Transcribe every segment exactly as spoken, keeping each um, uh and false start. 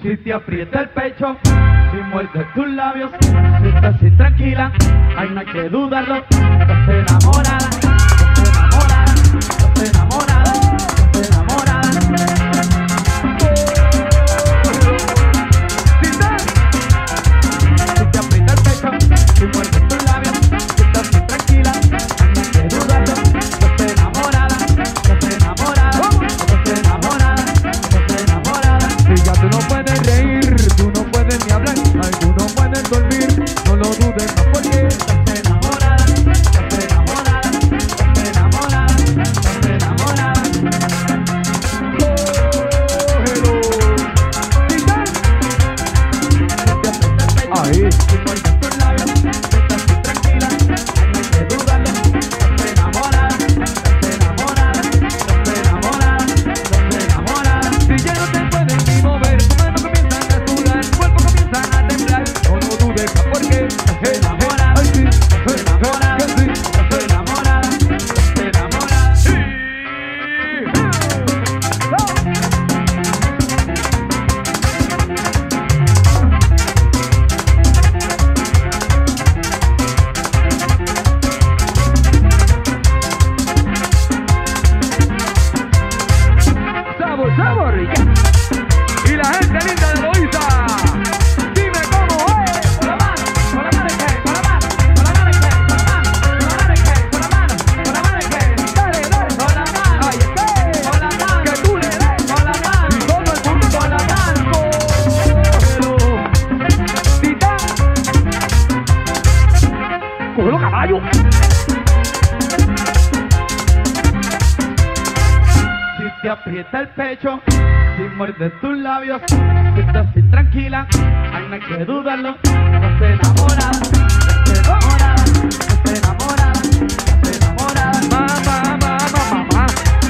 Si te aprieta el pecho, si muerde tus labios, si estás así tranquila, ay, no hay que dudarlo. Estás enamorada, estás enamorada, estás enamorada, estás enamorada. Si te aprieta el pecho, si muerde tus labios, si estás así tranquila, ay, no hay que dudarlo. Estás enamorada, estás enamorada, estás enamorada, estás enamorada. Si ya tú no puedes reír, tú no puedes ni hablar, ay, tú no puedes dormir, no lo dudes más porque estás enamorada, estás enamorada, estás enamorada, estás enamorada. Cógelo. Ahí. Si muerdes tus labios, estás así tranquila, ay, no hay que dudarlo. Estás enamorada, estás enamorada, estás enamorada, estás enamorada. Si ya no te puedes ni mover, tus manos comienzan a sudar, tu cuerpo comienza a temblar, no lo dudes más porque estás enamorada, ay, sí, estás enamorada, que sí, estás enamorada, estás enamorada. Sí. Sabor, sabor, y la gente linda de Loíza, dime cómo es. Con la mano, con la mano en que, con la mano, con la mano en que, con la mano, con la mano en que, con la mano, con la mano en que, dale, dale, con la mano, ahí está, con la mano, que tú le des, con la mano, y todo el mundo con la mano, cógelo, tita, cógelo caballo. Si te aprieta el pecho, si muerdes tus labios, si estás así tranquila, ay, no hay que dudarlo. Estás enamorada, estás enamorada, estás enamorada, estás enamorada. Mamá, mamá, mamá.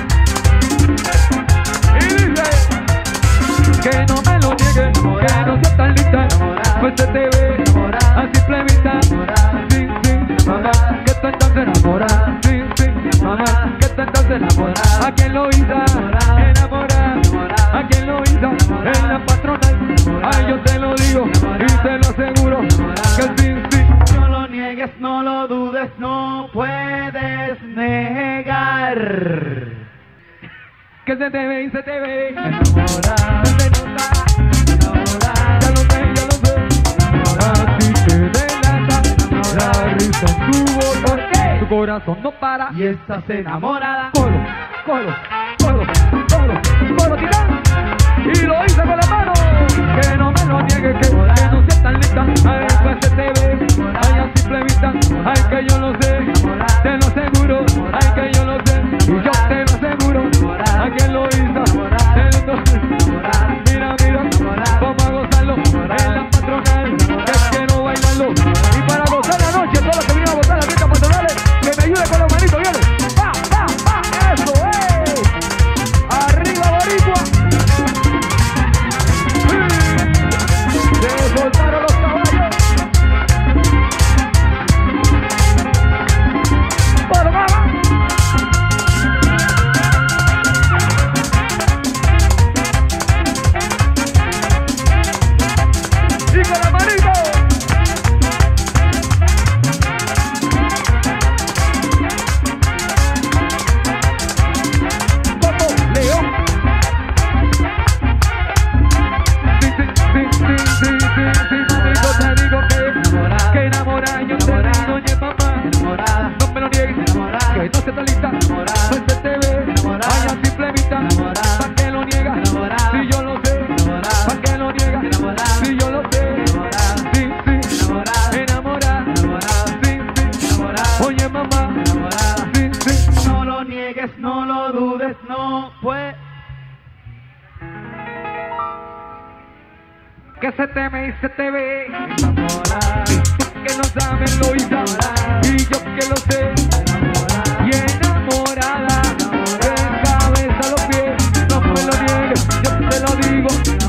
Y dice que no me lo niegues, que no seas tan lista, pues se te ve a simple vista. Sí, sí, mamá, que tú estás enamorada. Sí, sí, mamá, que tú estás enamorada. ¿A quién lo hizo? Enamorada. ¿A quién lo hizo? En la patronal. Ay, yo te lo digo y te lo aseguro que sí, sí. No lo niegues, no lo dudes, no puedes negar que se te ve y se te ve enamorada. Se te nota enamorada. Ya lo sé, ya lo sé. A ti te delata la risa en tu boca. Tu corazón no para y estás enamorada. Colo, colo, colo, colo, colo, titán. Y lo hice con la mano. Que no me lo niegues, que, que no seas tan lista. Ay, pues se te ve, ay, a simple vista. Ay, que yo lo sé, te lo aseguro. Ay, que yo lo sé, y yo te lo aseguro. ¿A quién lo hizo? Te lo mira, mira, vamos a gozarlo en la patronal. Que quiero bailarlo. Y para gozar la noche, todos los que vienen a gozar las fiestas patronales, que me ayude con los manitos, viene. ¡Va, va, va! ¡Eso es! ¡Arriba, boricua! ¡Se soltaron los caballos! ¡Para, mamá! ¡Y con la manito! Que enamorada, yo te digo, oye mamá, enamorada, no me lo niegues, enamorada, que no se te lista, enamorada, pues se te ve, enamorada, ay, a simple vista, enamorada, ¿pa' qué lo niegas? Enamorada, si yo lo sé, enamorada, ¿pa' qué lo niegas? Enamorada, si yo lo sé, enamorada, sí, sí, enamorada, enamorada, enamorada, sí, sí, enamorada, oye mamá, enamorada, sí, sí, no lo niegues, no lo dudes, no pues. Que se te ve y se te ve enamorada. Que no sabes lo hizo y yo que lo sé enamorada. Y enamorada, enamorada. De cabeza a los pies, no me lo niegues, yo te lo digo.